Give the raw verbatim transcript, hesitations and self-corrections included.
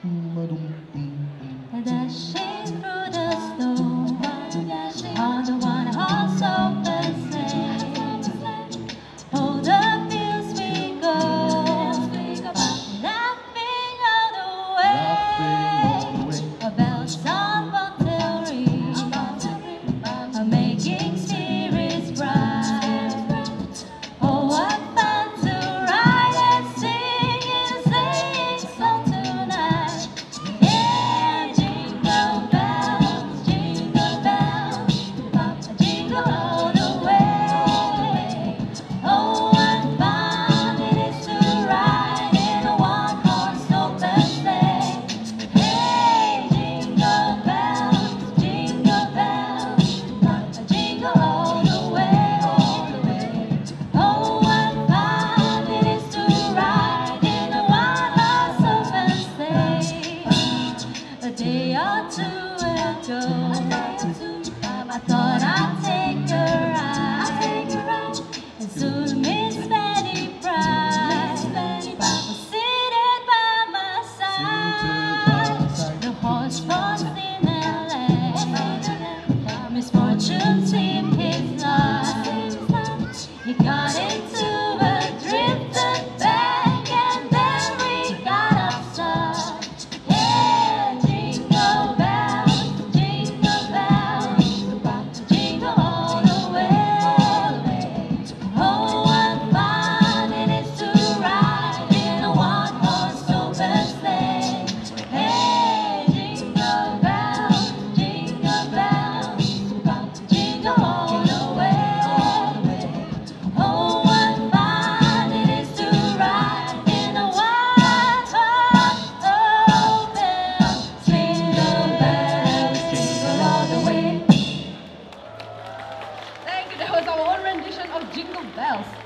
Dashing through the snow on the one horse open sleigh. Oh, the fields we go, laughing all the way. A bells on bobtail ring, making spirits bright. Oh, what fun to ride and sing in a sleighing song tonight. Yeah, jingle bells, jingle bells, jingle all the way. Oh, what fun it is to ride in a one-horse open sleigh. Hey, jingle bells, jingle bells, jingle all the way, all the way. Oh, what fun it is to ride in a one-horse open sleigh. A day or two ago, I thought I'd take a ride, and soon Miss Betty Price was seated by my side. The horse was in L A, misfortune seemed his life. He got into a drifted bank, and then we got upside. Yeah, jingle bells, jingle bells, jingle all the way. Oh, what fun it is to ride in a one-horse open sleigh. Hey, jingle bells, jingle bells, jingle all the way. Oh, what fun it is to ride in a one-horse open sleigh. Jingle bells, jingle all the way. Thank you. That was our own rendition of Jingle Bells.